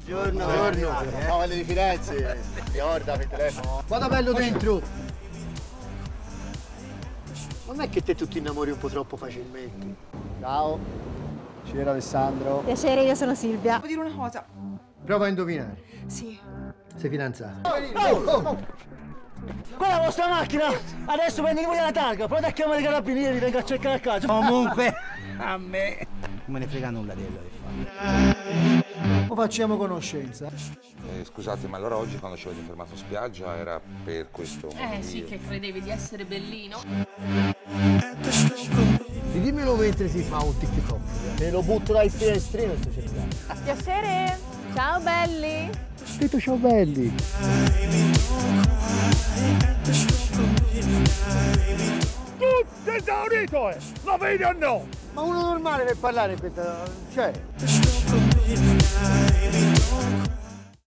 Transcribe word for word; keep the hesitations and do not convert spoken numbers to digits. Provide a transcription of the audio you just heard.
Buongiorno, buongiorno. Siamo alle di Firenze. Ricorda per telefono. Vado bello dentro. Non è che te tu ti innamori un po' troppo facilmente. Ciao. Ciao Alessandro. Piacere, io sono Silvia. Devo dire una cosa. Prova a indovinare. Sì. Sei fidanzata? Oh, oh, oh. Quella è la vostra macchina! Adesso prendi voi la targa, poi da chiamare i carabinieri, vengo a cercare a casa. Comunque, a me non me ne frega nulla di quello che fa. O facciamo conoscenza? Eh, scusate, ma allora oggi quando ci avete fermato in spiaggia era per questo motivo? Eh sì, che credevi di essere bellino. Dimmelo mentre si fa un TikTok. Me lo butto dal finestrino sto cercando. Piacere. Ciao belli. Detto ciao belli. Tutto esaurito, eh! Lo vedi o no? Ma uno normale per parlare, cioè...